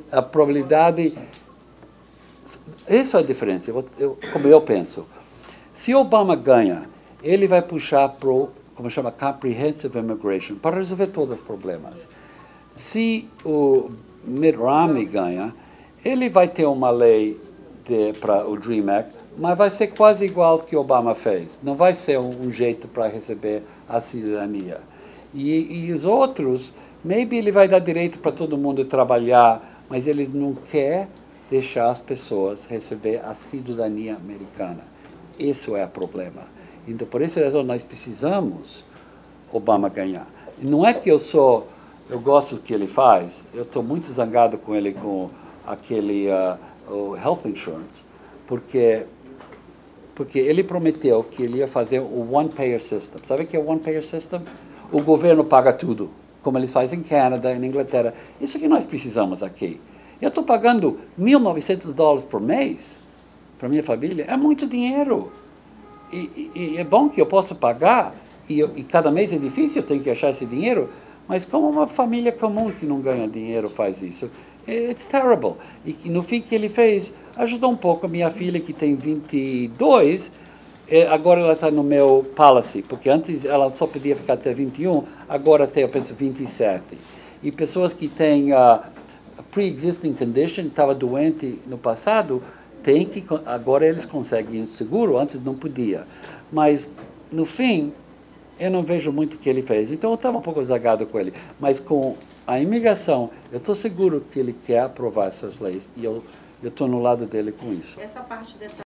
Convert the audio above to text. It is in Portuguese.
a probabilidade... Essa é a diferença, como eu penso. Se Obama ganha, ele vai puxar para o, como chama, Comprehensive Immigration, para resolver todos os problemas. Se o Mitt Romney ganha, ele vai ter uma lei para o DREAM Act, mas vai ser quase igual ao que Obama fez. Não vai ser um jeito para receber a cidadania. E os outros, maybe ele vai dar direito para todo mundo trabalhar, mas ele não quer deixar as pessoas receber a cidadania americana. Esse é o problema. Então, por essa razão, nós precisamos Obama ganhar. Não é que eu gosto do que ele faz, eu estou muito zangado com ele, com aquele o health insurance, porque ele prometeu que ele ia fazer o one-payer system. Sabe o que é o one-payer system? O governo paga tudo, como ele faz em Canadá, em Inglaterra. Isso que nós precisamos aqui. Eu estou pagando $1.900 por mês para minha família. É muito dinheiro. E é bom que eu possa pagar, e cada mês é difícil, eu tenho que achar esse dinheiro, mas como uma família comum que não ganha dinheiro faz isso? It's terrible. E no fim que ele fez, ajudou um pouco a minha filha, que tem 22, agora ela está no meu policy, porque antes ela só podia ficar até 21, agora tem, eu penso, 27. E pessoas que têm pre-existing condition, estava doente no passado, agora eles conseguem seguro, antes não podia. Mas, no fim, eu não vejo muito o que ele fez. Então, eu estava um pouco zangado com ele. Mas com a imigração, eu estou seguro que ele quer aprovar essas leis. E eu estou no lado dele com isso. Essa parte dessa